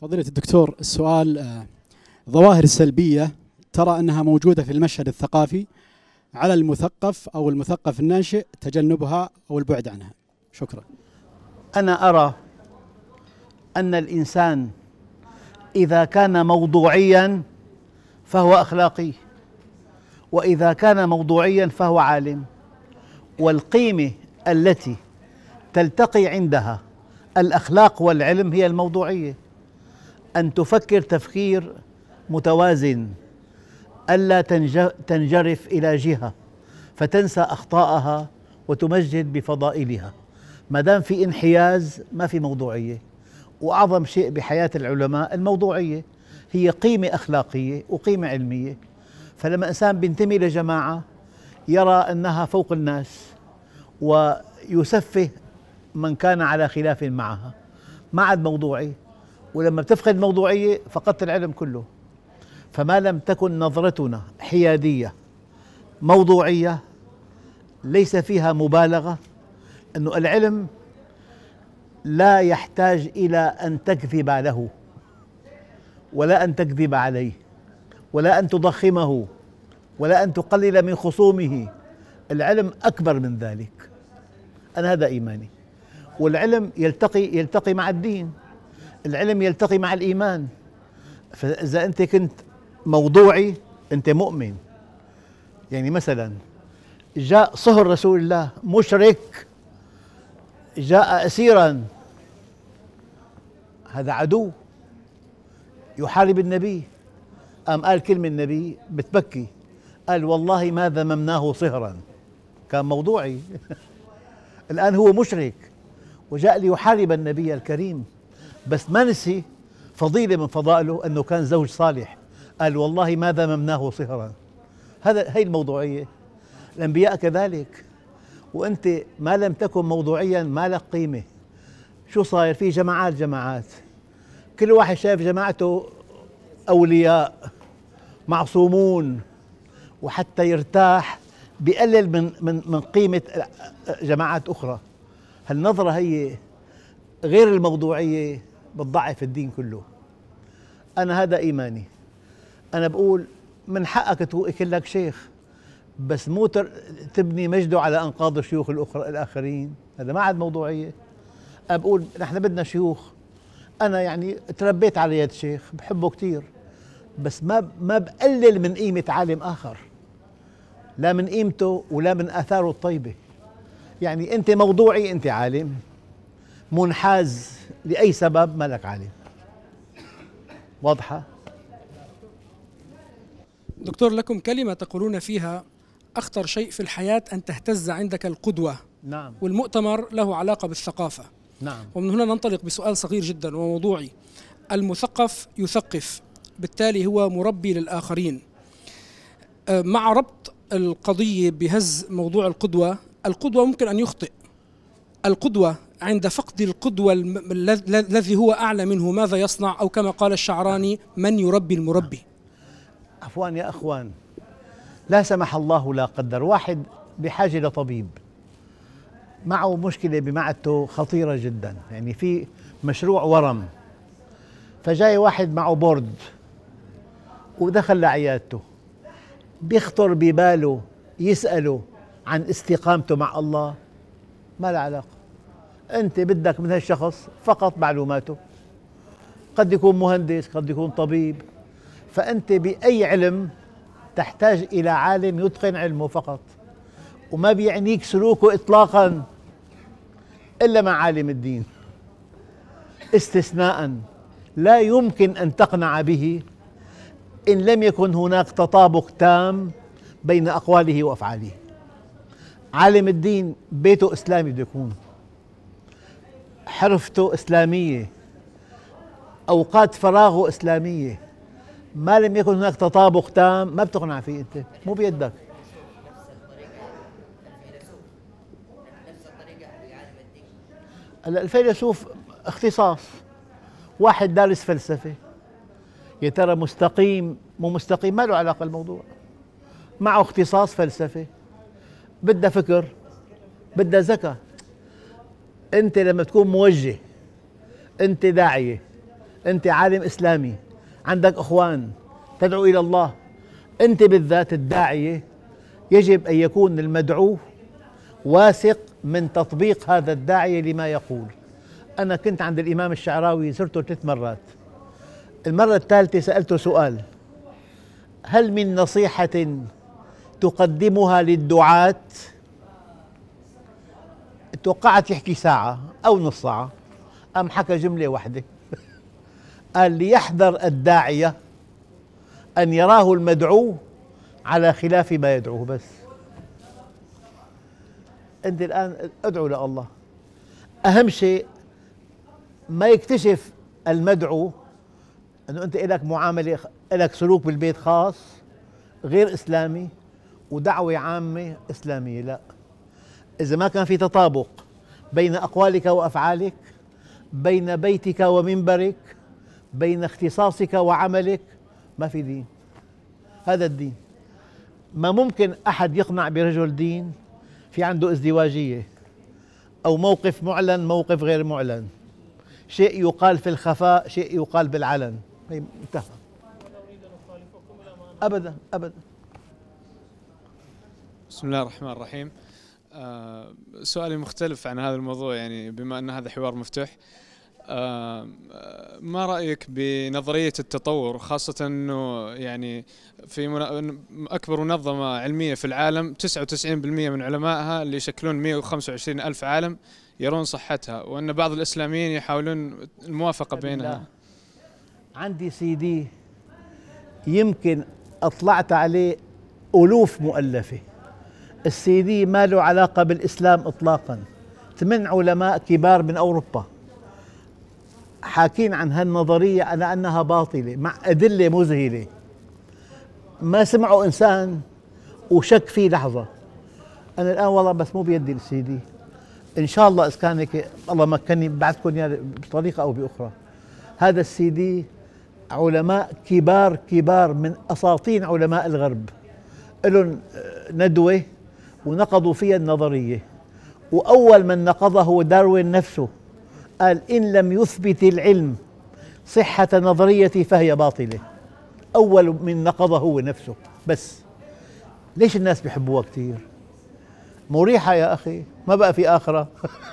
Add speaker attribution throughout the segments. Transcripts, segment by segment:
Speaker 1: فضيلة الدكتور، السؤال ظواهر السلبية ترى أنها موجودة في المشهد الثقافي، على المثقف أو المثقف الناشئ تجنبها أو البعد عنها. شكرا.
Speaker 2: أنا أرى أن الإنسان إذا كان موضوعيا فهو أخلاقي، وإذا كان موضوعيا فهو عالم. والقيمة التي تلتقي عندها الأخلاق والعلم هي الموضوعية، أن تفكر تفكير متوازن، ألا تنجرف إلى جهة فتنسى أخطاءها وتمجد بفضائلها. ما دام في انحياز ما في موضوعية. وأعظم شيء بحياة العلماء الموضوعية، هي قيمة أخلاقية وقيمة علمية. فلما إنسان بينتمي لجماعة يرى أنها فوق الناس ويسفه من كان على خلاف معها، ما عاد موضوعي. ولما بتفقد موضوعية فقدت العلم كله. فما لم تكن نظرتنا حيادية موضوعية ليس فيها مبالغة، أنه العلم لا يحتاج إلى أن تكذب له، ولا أن تكذب عليه، ولا أن تضخمه، ولا أن تقلل من خصومه. العلم أكبر من ذلك. أنا هذا إيماني. والعلم يلتقي مع الدين، العلم يلتقي مع الإيمان. فإذا أنت كنت موضوعي أنت مؤمن. يعني مثلا جاء صهر رسول الله مشرك، جاء أسيرا، هذا عدو يحارب النبي، قال كلمة النبي بتبكي، قال والله ما ذممناه صهرا. كان موضوعي. الآن هو مشرك وجاء ليحارب النبي الكريم، بس ما نسي فضيلة من فضائله أنه كان زوج صالح، قال والله ما ذممناه صهرا. هي الموضوعية. الأنبياء كذلك. وأنت ما لم تكن موضوعيا ما لك قيمة. شو صاير؟ في جماعات، كل واحد شايف جماعته أولياء معصومون، وحتى يرتاح بيقلل من قيمة جماعات أخرى. هالنظرة هي غير الموضوعية بتضعف الدين كله. أنا هذا إيماني. أنا بقول من حقك يكون لك شيخ، بس مو تبني مجده على أنقاض الشيوخ الآخرين. هذا ما عاد موضوعية. أنا بقول نحن بدنا شيوخ. أنا يعني تربيت على يد شيخ بحبه كتير، بس ما بقلل من قيمة عالم آخر، لا من قيمته ولا من آثاره الطيبة. يعني أنت موضوعي، أنت عالم منحاز لأي سبب، ما لك عالم. واضحة؟
Speaker 3: دكتور، لكم كلمة تقولون فيها أخطر شيء في الحياة أن تهتز عندك القدوة.
Speaker 2: نعم.
Speaker 3: والمؤتمر له علاقة بالثقافة.
Speaker 2: نعم.
Speaker 3: ومن هنا ننطلق بسؤال صغير جدا وموضوعي. المثقف يثقف، بالتالي هو مربي للآخرين. مع ربط القضية بهز موضوع القدوة ممكن أن يخطئ. القدوة عند فقد القدوة الذي هو أعلى منه ماذا يصنع؟ أو كما قال الشعراني: من يربي المربي.
Speaker 2: عفوا يا أخوان، لا سمح الله لا قدر واحد بحاجة لطبيب، معه مشكلة بمعدته خطيرة جدا، يعني في مشروع ورم، فجاي واحد معه بورد ودخل لعيادته، بيخطر بباله يسأله عن استقامته مع الله؟ ما له علاقة. أنت بدك من هالشخص فقط معلوماته، قد يكون مهندس، قد يكون طبيب. فأنت بأي علم تحتاج إلى عالم يتقن علمه فقط، وما بيعنيك سلوكه إطلاقا إلا مع عالم الدين، استثناء لا يمكن أن تقنع به إن لم يكن هناك تطابق تام بين أقواله وأفعاله. عالم الدين بيته إسلامي بده يكون، حرفته إسلامية، أوقات فراغه إسلامية. ما لم يكن هناك تطابق تام ما بتقنع فيه، أنت مو بيدك. هلا الفيلسوف اختصاص. واحد دارس فلسفة، يا ترى مستقيم مو مستقيم ما له علاقة الموضوع، معه اختصاص فلسفة، بدها فكر، بدها ذكاء. أنت لما تكون موجه، أنت داعية، أنت عالم إسلامي، عندك أخوان تدعو إلى الله، أنت بالذات الداعية يجب أن يكون المدعو واثق من تطبيق هذا الداعية لما يقول. أنا كنت عند الإمام الشعراوي زرته 3 مرات، المرة الثالثة سألته سؤال: هل من نصيحة تقدمها للدعاة؟ توقعت يحكي ساعة أو نص ساعة، أم حكى جملة واحدة قال: ليحذر الداعية أن يراه المدعو على خلاف ما يدعوه. بس أنت الآن ادعو لله، أهم شيء ما يكتشف المدعو أنه أنت لك معاملة، لك سلوك بالبيت خاص غير إسلامي ودعوة عامة إسلامية. لا، إذا ما كان في تطابق بين أقوالك وأفعالك، بين بيتك ومنبرك، بين اختصاصك وعملك، ما في دين. هذا الدين. ما ممكن أحد يقنع برجل دين في عنده ازدواجية أو موقف معلن موقف غير معلن، شيء يقال في الخفاء شيء يقال بالعلن. انتهى. أبدا أبدا.
Speaker 4: بسم الله الرحمن الرحيم. سؤالي مختلف عن هذا الموضوع، يعني بما أن هذا حوار مفتوح. ما رأيك بنظرية التطور، خاصة أنه يعني في أكبر منظمة علمية في العالم 99% من علمائها اللي يشكلون 125 ألف عالم يرون صحتها، وأن بعض الإسلاميين يحاولون الموافقة بينها.
Speaker 2: عندي CD يمكن أطلعت عليه ألوف مؤلفة، الCD ما له علاقة بالإسلام إطلاقا. 8 علماء كبار من أوروبا حاكين عن هالنظرية على أنها باطلة مع أدلة مذهلة، ما سمعوا إنسان وشك فيه لحظة. أنا الآن والله بس مو بيدي الCD، إن شاء الله إذا كان هيك الله مكنني بعثكم إياه بطريقة أو بأخرى. هذا الCD علماء كبار كبار من أساطين علماء الغرب لهم ندوة ونقضوا فيها النظرية، وأول من نقضه هو داروين نفسه، قال: إن لم يثبت العلم صحة نظريتي فهي باطلة. أول من نقضه هو نفسه. بس ليش الناس بيحبوها كثير؟ مريحة يا أخي، ما بقى في آخرة.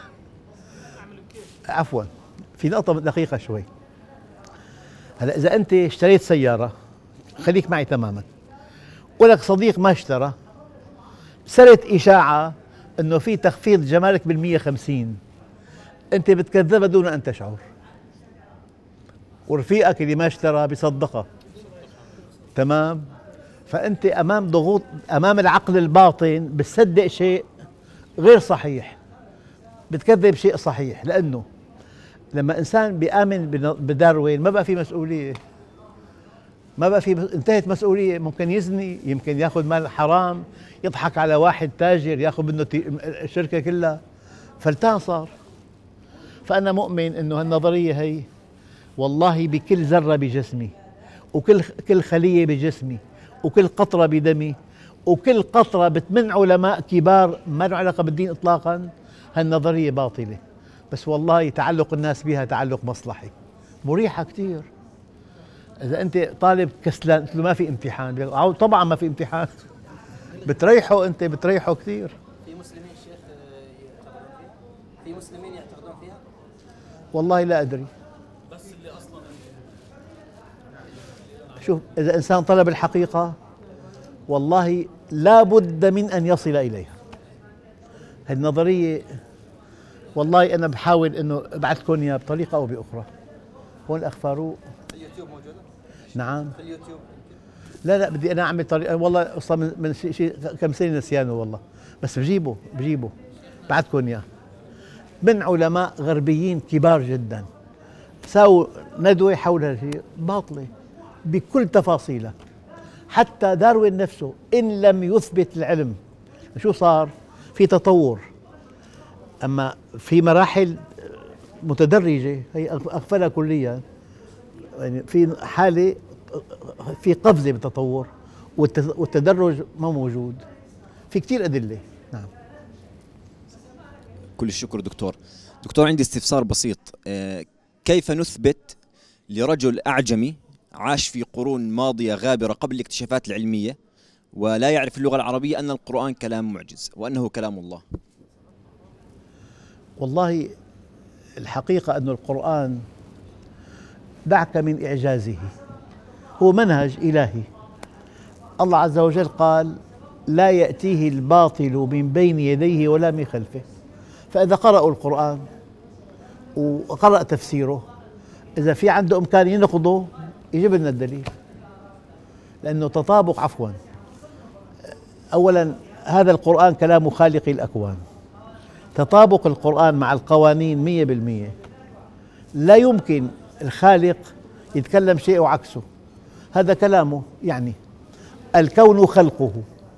Speaker 2: عفوا، في نقطة دقيقة شوي. هلا إذا أنت اشتريت سيارة، خليك معي تماما، ولك صديق ما اشترى، سرت إشاعة أنه في تخفيض جمارك بال150، أنت بتكذبها دون أن تشعر، ورفيقك اللي ما اشترى بيصدقها. تمام؟ فأنت أمام ضغوط، أمام العقل الباطن بتصدق شيء غير صحيح، بتكذب شيء صحيح. لأنه لما إنسان بيآمن بداروين ما بقى في مسؤولية، ما بقى في، انتهت مسؤولية. ممكن يزني، يمكن ياخذ مال حرام، يضحك على واحد تاجر ياخذ منه الشركة كلها، فلتان صار. فأنا مؤمن إنه هالنظرية هي والله بكل ذرة بجسمي، وكل خلية بجسمي، وكل قطرة بدمي، وكل قطرة ب8 علماء كبار ما له علاقة بالدين إطلاقا، هالنظرية باطلة. بس والله تعلق الناس بها تعلق مصلحي، مريحة كثير. إذا أنت طالب كسلان قلت له ما في امتحان، طبعا ما في امتحان. بتريحه، أنت بتريحه كثير.
Speaker 5: في مسلمين شيخ يعتقدون فيها؟ في مسلمين يعتقدون فيها؟
Speaker 2: والله لا أدري.
Speaker 5: بس اللي أصلا
Speaker 2: شوف، إذا إنسان طلب الحقيقة والله لا بد من أن يصل إليها. هالنظرية والله أنا بحاول إنه أبعثكم إياها بطريقة أو بأخرى. هون الأخ فاروق.
Speaker 5: اليوتيوب موجودة؟
Speaker 2: نعم.
Speaker 5: في اليوتيوب؟
Speaker 2: لا بدي أنا أعمل طريقة، والله أصلا من شيء كم سنة نسيانه والله، بس بجيبه بعثكم إياه. من علماء غربيين كبار جدا ساووا ندوة حول هالشيء، باطلة بكل تفاصيلها. حتى داروين نفسه إن لم يثبت العلم، شو صار؟ في تطور، أما في مراحل متدرجة هي أغفلها كليا. يعني في حالة في قفزة بالتطور، والتدرج ما موجود. في كثير أدلة. نعم.
Speaker 6: كل الشكر دكتور. عندي استفسار بسيط، كيف نثبت لرجل أعجمي عاش في قرون ماضية غابرة قبل الاكتشافات العلمية ولا يعرف اللغة العربية أن القرآن كلام معجز وأنه كلام الله؟
Speaker 2: والله الحقيقة أن القرآن دعك من إعجازه، هو منهج إلهي. الله عز وجل قال: لا يأتيه الباطل من بين يديه ولا من خلفه. فإذا قرأوا القرآن وقرأ تفسيره، إذا في عنده إمكان ينقضه يجيب لنا الدليل، لأنه تطابق. عفوا، أولا هذا القرآن كلام خالق الأكوان، تطابق القرآن مع القوانين 100%. لا يمكن الخالق يتكلم شيء وعكسه، هذا كلامه. يعني الكون خلقه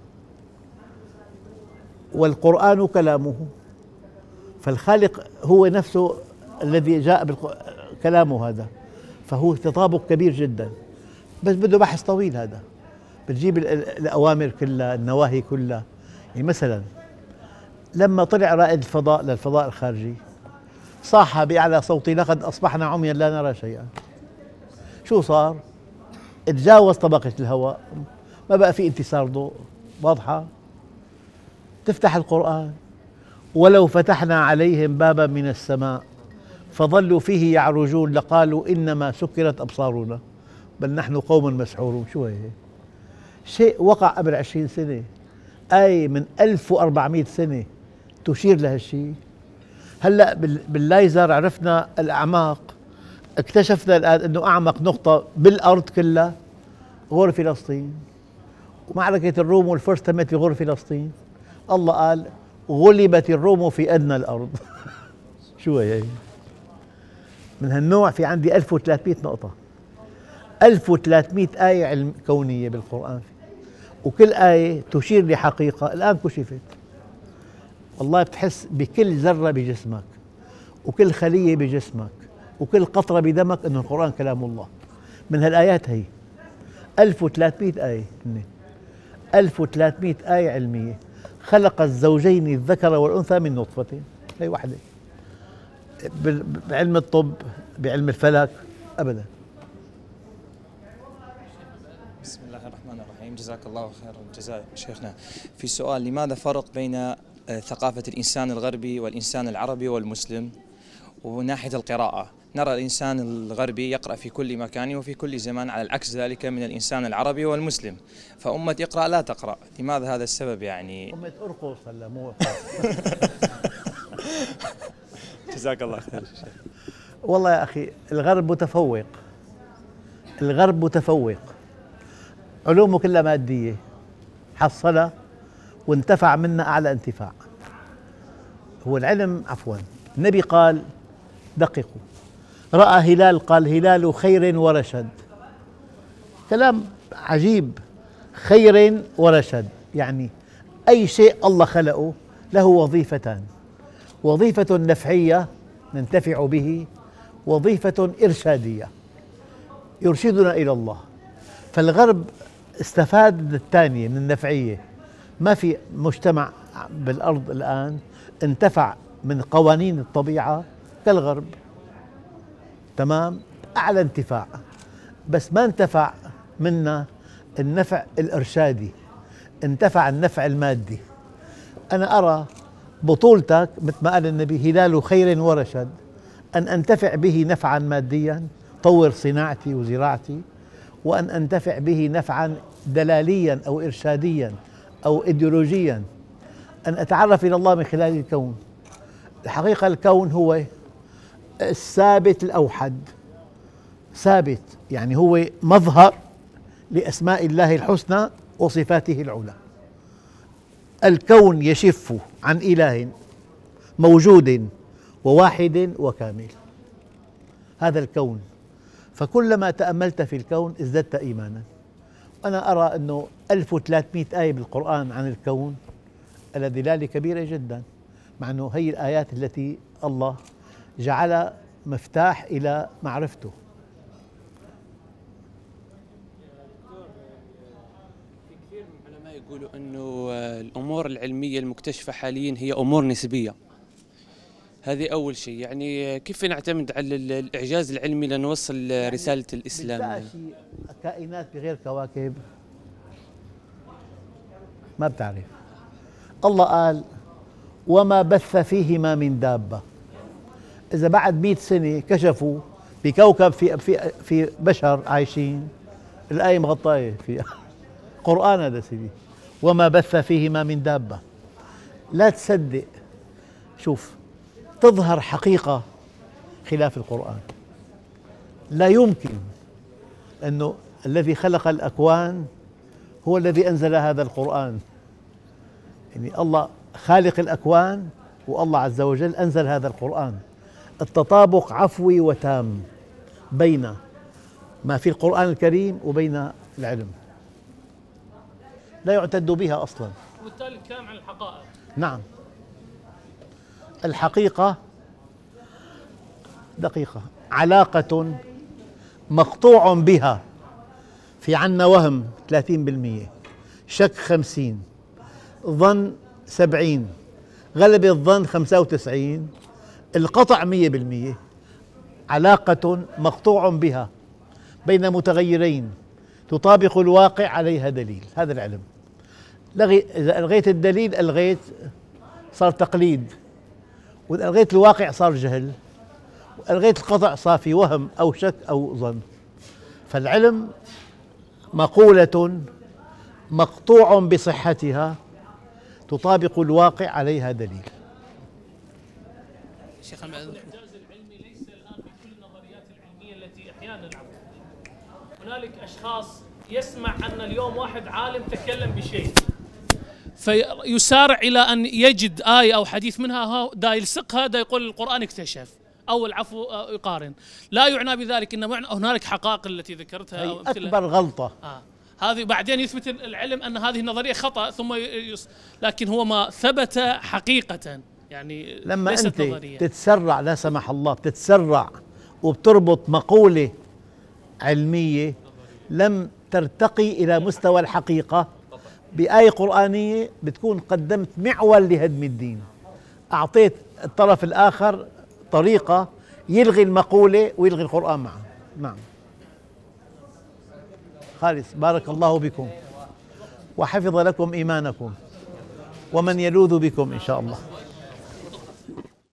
Speaker 2: والقرآن كلامه، فالخالق هو نفسه الذي جاء بكلامه هذا، فهو تطابق كبير جدا، بس بده بحث طويل. هذا بتجيب الأوامر كلها، النواهي كلها. يعني مثلا لما طلع رائد الفضاء للفضاء الخارجي صاح بأعلى صوته: لقد أصبحنا عميا لا نرى شيئا. شو صار؟ تجاوز طبقة الهواء، ما بقى في انتصار ضوء. واضحة؟ تفتح القرآن: ولو فتحنا عليهم بابا من السماء فظلوا فيه يعرجون لقالوا إنما سكرت أبصارنا بل نحن قوم مسحورون. شو هي؟ شيء وقع قبل 20 سنة، آية من 1400 سنة تشير لهالشيء. هلأ باللايزر عرفنا الأعماق، اكتشفنا الآن أنه أعمق نقطة بالأرض كلها غور فلسطين، ومعركة الروم والفرس تمت في غور فلسطين. الله قال: غلبت الروم في أدنى الأرض. شو هي؟ من هالنوع في عندي 1300 نقطة، 1300 آية كونية بالقرآن، وكل آية تشير لحقيقة الآن كشفت. والله بتحس بكل ذرة بجسمك وكل خلية بجسمك وكل قطرة بدمك أنه القرآن كلام الله. من هالآيات هي 1300 آية، 1300 آية علمية. خلق الزوجين الذكر والأنثى من نطفة، هي واحدة. بعلم الطب، بعلم الفلك، أبدا.
Speaker 7: بسم الله الرحمن الرحيم. جزاك الله خير الجزاء شيخنا. في سؤال: لماذا فرق بين ثقافة الإنسان الغربي والإنسان العربي والمسلم وناحية القراءة؟ نرى الإنسان الغربي يقرأ في كل مكان وفي كل زمان، على العكس ذلك من الإنسان العربي والمسلم، فأمة اقرأ لا تقرأ. لماذا هذا السبب يعني؟
Speaker 2: أمة أرقص هلا مو
Speaker 7: جزاك الله خير.
Speaker 2: والله يا أخي الغرب متفوق، الغرب متفوق، علومه كلها مادية، حصلها وانتفع منها أعلى انتفاع. هو العلم، عفوا، النبي قال: دققوا، رأى هلال قال: هلال خير ورشد. كلام عجيب، خير ورشد، يعني أي شيء الله خلقه له وظيفتان: وظيفة نفعية ننتفع به، وظيفة إرشادية يرشدنا إلى الله. فالغرب استفاد من الثانية، من النفعية. ما في مجتمع بالأرض الآن انتفع من قوانين الطبيعة كالغرب، تمام؟ أعلى انتفاع، بس ما انتفع منا النفع الإرشادي، انتفع النفع المادي. أنا أرى بطولتك مثل ما قال النبي: هلال خير ورشد، أن أنتفع به نفعا ماديا طور صناعتي وزراعتي، وأن أنتفع به نفعا دلاليا أو إرشاديا أو إيديولوجيا، أن أتعرف إلى الله من خلال الكون. الحقيقة الكون هو الثابت الأوحد، ثابت يعني هو مظهر لأسماء الله الحسنى وصفاته العلى. الكون يشف عن إله موجود وواحد وكامل، هذا الكون. فكلما تأملت في الكون ازددت إيمانا. أنا أرى أنه 1300 آية بالقرآن عن الكون الدلالة كبيرة جدا، مع أنه هي الآيات التي الله جعلها مفتاح إلى معرفته.
Speaker 8: في كثير من العلماء يقولوا أنه الأمور العلمية المكتشفة حاليا هي أمور نسبية، هذه أول شيء. يعني كيف نعتمد على الإعجاز العلمي لنوصل رسالة الإسلام؟
Speaker 2: شيء كائنات بغير كواكب ما بتعرف. الله قال وما بث فيهما من دابة. إذا بعد 100 سنة كشفوا بكوكب في بشر عايشين، الآية مغطاية فيها قرآن هذا سيدي. وما بث فيهما من دابة. لا تصدق، شوف تظهر حقيقة خلاف القرآن. لا يمكن، أنه الذي خلق الأكوان هو الذي أنزل هذا القرآن. يعني الله خالق الأكوان، والله عز وجل أنزل هذا القرآن. التطابق عفوي وتام بين ما في القرآن الكريم وبين العلم، لا يعتد بها أصلا.
Speaker 9: وبالتالي الكلام عن الحقائق.
Speaker 2: نعم، الحقيقة دقيقة، علاقة مقطوع بها. في عنا وهم 30%، شك 50%، ظن 70%، غلبة الظن 95%، القطع 100%. علاقة مقطوع بها بين متغيرين تطابق الواقع عليها دليل. هذا العلم. إذا ألغيت الدليل ألغيت، صار تقليد، وإذا ألغيت الواقع صار جهل، وألغيت القطع صار في وهم أو شك أو ظن. فالعلم مقولة مقطوع بصحتها تطابق الواقع عليها دليل.
Speaker 9: شيخ الإعجاز العلمي ليس الآن في كل النظريات العلمية التي أحيانا نلعب. هنالك أشخاص يسمع أن اليوم واحد عالم تكلم بشيء فيسارع إلى أن يجد آية أو حديث منها دا يلصقها، دا يقول القرآن اكتشف أو العفو يقارن. لا يعنى بذلك أن هنالك حقائق التي ذكرتها
Speaker 2: هي أكبر غلطة.
Speaker 9: هذه بعدين يثبت العلم أن هذه النظرية خطأ، ثم لكن هو ما ثبت حقيقة. يعني
Speaker 2: لما
Speaker 9: ليست
Speaker 2: أنت
Speaker 9: نظرية.
Speaker 2: تتسرع، لا سمح الله بتتسرع وبتربط مقولة علمية لم ترتقي إلى مستوى الحقيقة بآية قرآنية، بتكون قدمت معول لهدم الدين. أعطيت الطرف الآخر طريقة يلغي المقولة ويلغي القرآن معه. نعم خالص. بارك الله بكم وحفظ لكم إيمانكم، ومن يلوذ بكم إن شاء الله.